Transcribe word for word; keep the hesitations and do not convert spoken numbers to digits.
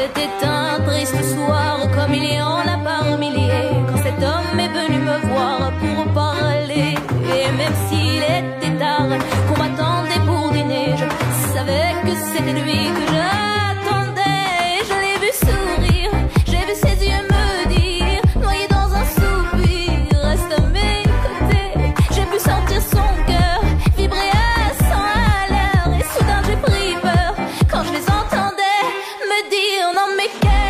C'était un triste soir, comme il y en a par milliers, quand cet homme est venu me voir pour parler. Et même s'il était tard, qu'on m'attendait pour dîner, je savais que c'était lui que j'attendais. Je l'ai vu sourire, j'ai vu ses yeux me dire, noyé dans un soupir, reste à mes côtés. J'ai pu sentir son cœur vibrer à cent à l'heure, et soudain j'ai pris peur quand je les entendais me dire non mais quel